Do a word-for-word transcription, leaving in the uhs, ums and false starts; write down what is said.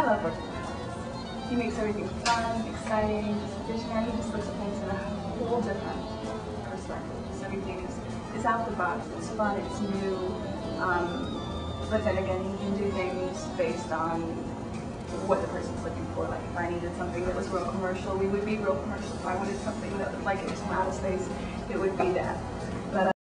I love working with him. He makes everything fun, exciting, just visionary. He just looks at things in a whole different perspective. Just everything is, is out the box, it's fun, it's new. Um, but then again, he can do things based on what the person's looking for. Like if I needed something that was real commercial, we would be real commercial. If I wanted something that looked like it was from outer space, it would be that. But